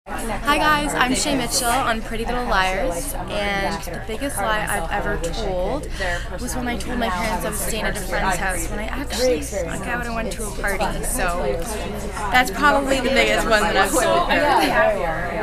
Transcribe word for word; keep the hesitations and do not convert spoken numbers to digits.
Hi guys, I'm Shay Mitchell on Pretty Little Liars, and the biggest lie I've ever told was when I told my parents I was staying at a friend's house when I actually snuck out and went to a party, so that's probably the biggest one that I've told them.